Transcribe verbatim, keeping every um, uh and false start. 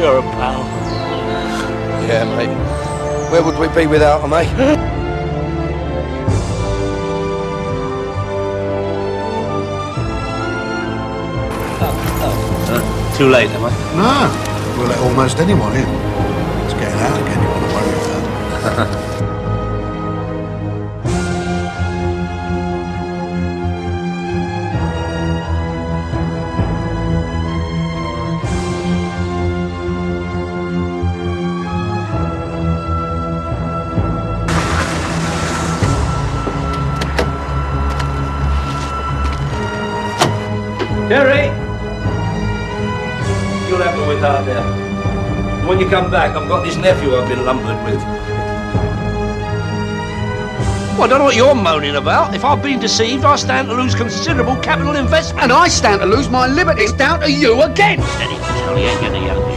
You're a pal. Yeah, mate. Where would we be without him, eh? Uh, too late, am I? No. We'll let almost anyone in. It's getting out again, you want to worry about. Terry! You'll have me with her there. And when you come back, I've got this nephew I've been lumbered with. Well, I don't know what you're moaning about. If I've been deceived, I stand to lose considerable capital investment. And I stand to lose my liberty. It's down to you again. Steady, Tony, ain't getting young.